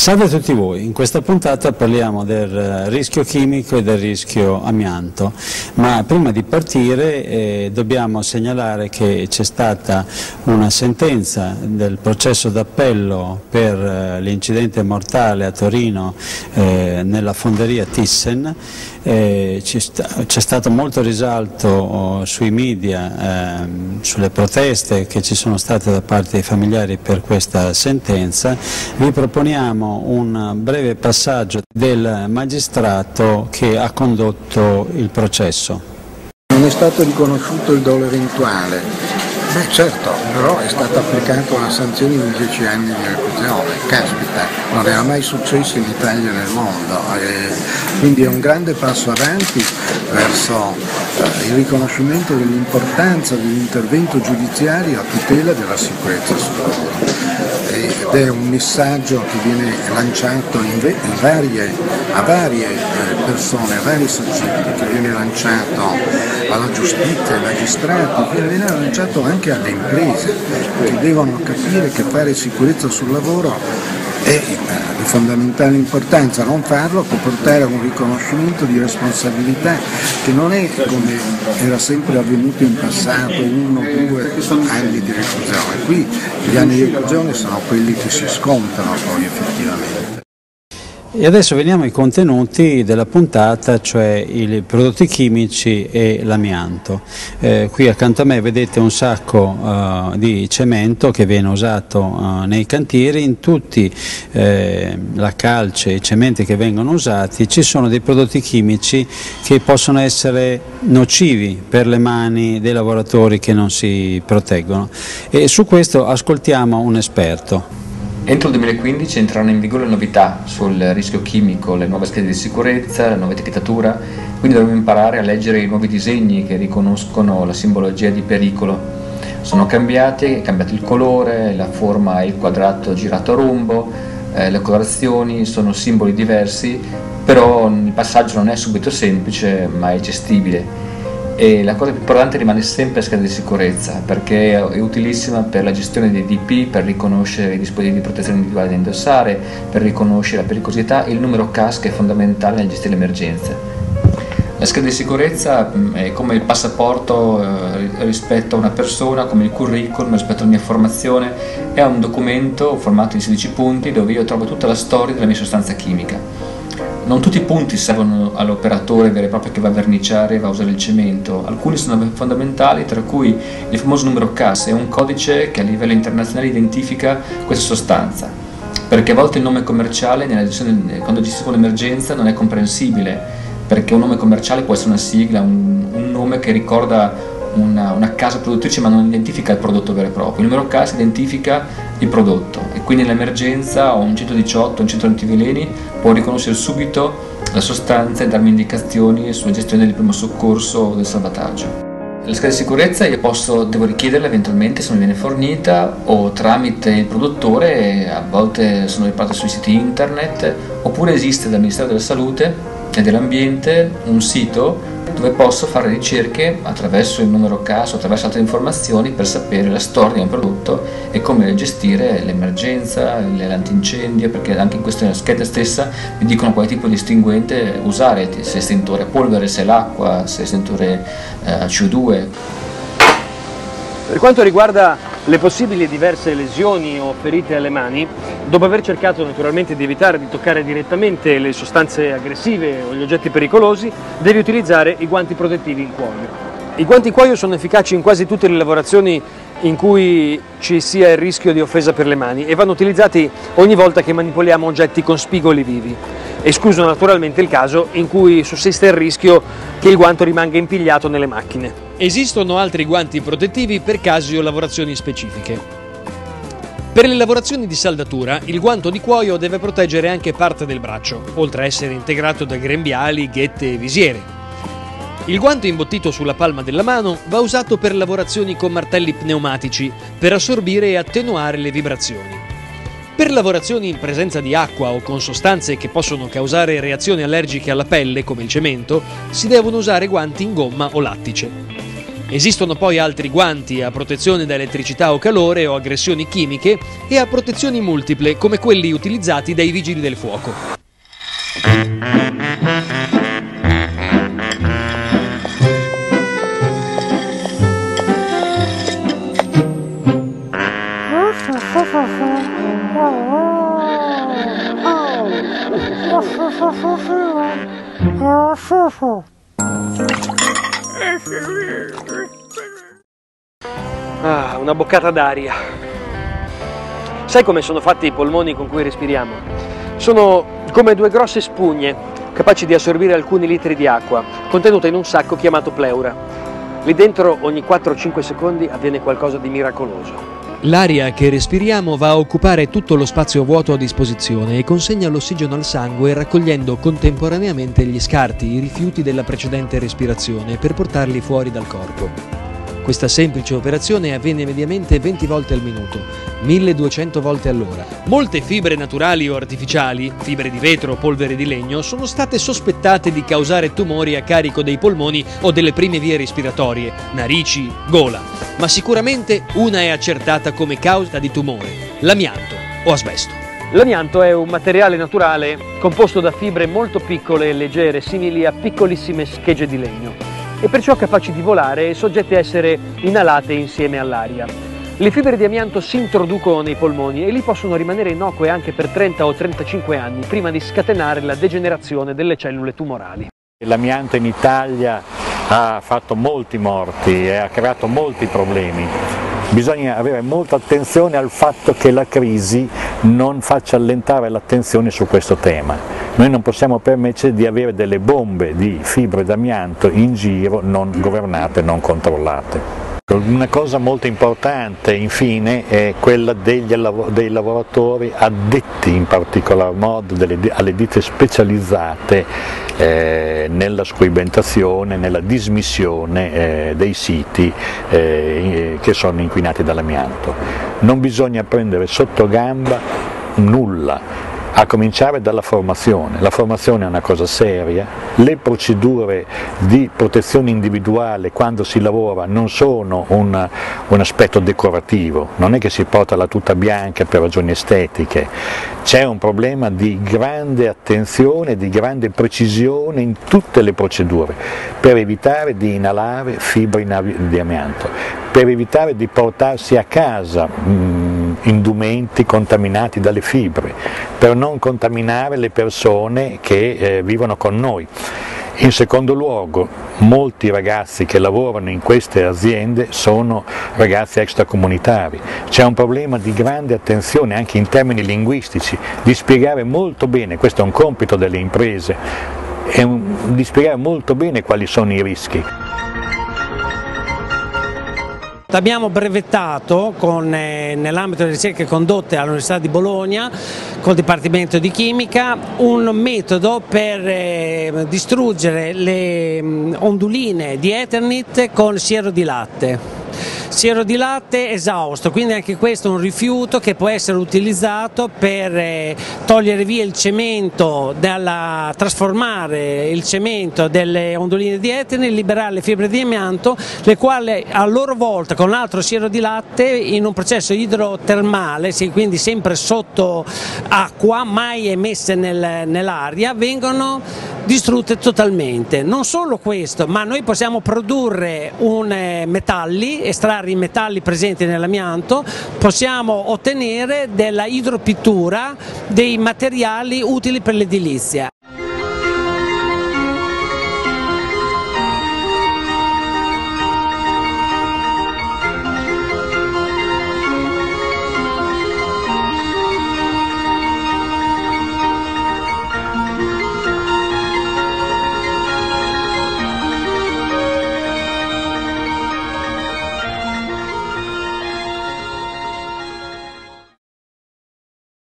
Salve a tutti voi, in questa puntata parliamo del rischio chimico e del rischio amianto, ma prima di partire dobbiamo segnalare che c'è stata una sentenza del processo d'appello per l'incidente mortale a Torino nella fonderia Thyssen. C'è stato molto risalto sui media, sulle proteste che ci sono state da parte dei familiari per questa sentenza. Vi proponiamo un breve passaggio del magistrato che ha condotto il processo. Non è stato riconosciuto il dolo eventuale. Beh certo, però è stata applicata una sanzione di 10 anni di reclusione, caspita, non era mai successo in Italia e nel mondo, quindi è un grande passo avanti verso il riconoscimento dell'importanza dell'intervento giudiziario a tutela della sicurezza sul lavoro. Ed è un messaggio che viene lanciato a varie persone, a vari soggetti, che viene lanciato alla giustizia, ai magistrati, viene lanciato anche alle imprese, che devono capire che fare sicurezza sul lavoro è di fondamentale importanza. Non farlo può portare a un riconoscimento di responsabilità che non è come era sempre avvenuto in passato, 1 o 2 anni di reclusione. Qui gli anni di reclusione sono quelli che si scontano poi effettivamente. E adesso veniamo ai contenuti della puntata, cioè i prodotti chimici e l'amianto. Qui accanto a me vedete un sacco di cemento che viene usato nei cantieri. In tutti la calce e i cementi che vengono usati ci sono dei prodotti chimici che possono essere nocivi per le mani dei lavoratori che non si proteggono, e su questo ascoltiamo un esperto. Entro il 2015 entreranno in vigore le novità sul rischio chimico, le nuove schede di sicurezza, la nuova etichettatura, quindi dovremo imparare a leggere i nuovi disegni che riconoscono la simbologia di pericolo. Sono cambiati, è cambiato il colore, la forma è il quadrato girato a rombo, le colorazioni sono simboli diversi, però il passaggio non è subito semplice ma è gestibile. E la cosa più importante rimane sempre la scheda di sicurezza, perché è utilissima per la gestione dei DP, per riconoscere i dispositivi di protezione individuale da indossare, per riconoscere la pericolosità, e il numero CAS che è fondamentale nel gestire le emergenze. La scheda di sicurezza è come il passaporto rispetto a una persona, come il curriculum rispetto alla mia formazione. È un documento formato in 16 punti dove io trovo tutta la storia della mia sostanza chimica. Non tutti i punti servono all'operatore vero e proprio che va a verniciare e va a usare il cemento, alcuni sono fondamentali, tra cui il famoso numero CAS, è un codice che a livello internazionale identifica questa sostanza, perché a volte il nome commerciale quando gestisco un'emergenza non è comprensibile, perché un nome commerciale può essere una sigla, un nome che ricorda una casa produttrice ma non identifica il prodotto vero e proprio. Il numero CAS identifica il prodotto e quindi nell'emergenza un 118, un centro antiveleni può riconoscere subito la sostanza e darmi indicazioni sulla gestione del primo soccorso o del salvataggio. La scheda di sicurezza devo richiederla eventualmente se non viene fornita o tramite il produttore, a volte sono riparate sui siti internet, oppure esiste dal Ministero della Salute e dell'Ambiente un sito dove posso fare ricerche attraverso il numero CAS o attraverso altre informazioni per sapere la storia di un prodotto e come gestire l'emergenza, l'antincendio, perché anche in questa scheda stessa mi dicono quale tipo di estinguente usare, se estintore a polvere, se l'acqua, se estintore CO2. Per quanto riguarda le possibili diverse lesioni o ferite alle mani, dopo aver cercato naturalmente di evitare di toccare direttamente le sostanze aggressive o gli oggetti pericolosi, devi utilizzare i guanti protettivi in cuoio. I guanti in cuoio sono efficaci in quasi tutte le lavorazioni in cui ci sia il rischio di offesa per le mani e vanno utilizzati ogni volta che manipoliamo oggetti con spigoli vivi, escluso naturalmente il caso in cui sussiste il rischio che il guanto rimanga impigliato nelle macchine. Esistono altri guanti protettivi per casi o lavorazioni specifiche. Per le lavorazioni di saldatura, il guanto di cuoio deve proteggere anche parte del braccio, oltre a essere integrato da grembiali, ghette e visiere. Il guanto imbottito sulla palma della mano va usato per lavorazioni con martelli pneumatici, per assorbire e attenuare le vibrazioni. Per lavorazioni in presenza di acqua o con sostanze che possono causare reazioni allergiche alla pelle, come il cemento, si devono usare guanti in gomma o lattice. Esistono poi altri guanti a protezione da elettricità o calore o aggressioni chimiche e a protezioni multiple, come quelli utilizzati dai vigili del fuoco. Ah, una boccata d'aria. Sai come sono fatti i polmoni con cui respiriamo? Sono come due grosse spugne, capaci di assorbire alcuni litri di acqua, contenuta in un sacco chiamato pleura. Lì dentro ogni 4-5 secondi avviene qualcosa di miracoloso. L'aria che respiriamo va a occupare tutto lo spazio vuoto a disposizione e consegna l'ossigeno al sangue, raccogliendo contemporaneamente gli scarti, i rifiuti della precedente respirazione, per portarli fuori dal corpo. Questa semplice operazione avviene mediamente 20 volte al minuto, 1200 volte all'ora. Molte fibre naturali o artificiali, fibre di vetro o polvere di legno, sono state sospettate di causare tumori a carico dei polmoni o delle prime vie respiratorie, narici, gola. Ma sicuramente una è accertata come causa di tumore: l'amianto o asbesto. L'amianto è un materiale naturale composto da fibre molto piccole e leggere, simili a piccolissime schegge di legno, e perciò capaci di volare e soggette a essere inalate insieme all'aria. Le fibre di amianto si introducono nei polmoni e lì possono rimanere innocue anche per 30 o 35 anni prima di scatenare la degenerazione delle cellule tumorali. L'amianto in Italia ha fatto molti morti e ha creato molti problemi. Bisogna avere molta attenzione al fatto che la crisi non faccia allentare l'attenzione su questo tema. Noi non possiamo permettere di avere delle bombe di fibre d'amianto in giro non governate, non controllate. Una cosa molto importante infine è quella dei lavoratori addetti in particolar modo alle ditte specializzate nella scoibentazione, nella dismissione dei siti che sono inquinati dall'amianto. Non bisogna prendere sotto gamba nulla, a cominciare dalla formazione. La formazione è una cosa seria, le procedure di protezione individuale quando si lavora non sono un aspetto decorativo, non è che si porta la tuta bianca per ragioni estetiche, c'è un problema di grande attenzione, di grande precisione in tutte le procedure per evitare di inalare fibre di amianto, per evitare di portarsi a casa indumenti contaminati dalle fibre, per non contaminare le persone che vivono con noi. In secondo luogo, molti ragazzi che lavorano in queste aziende sono ragazzi extracomunitari. C'è un problema di grande attenzione anche in termini linguistici, di spiegare molto bene, questo è un compito delle imprese, di spiegare molto bene quali sono i rischi. Abbiamo brevettato nell'ambito delle ricerche condotte all'Università di Bologna col Dipartimento di Chimica un metodo per distruggere le onduline di Eternit con siero di latte. Siero di latte esausto, quindi anche questo è un rifiuto che può essere utilizzato per togliere via il cemento, trasformare il cemento delle onduline di Eternit, liberare le fibre di amianto, le quali a loro volta con altro siero di latte in un processo idrotermale, quindi sempre sotto acqua, mai emesse nell'aria, vengono distrutte totalmente. Non solo questo, ma noi possiamo produrre metalli, estrarre i metalli presenti nell'amianto, possiamo ottenere della idropittura dei materiali utili per l'edilizia.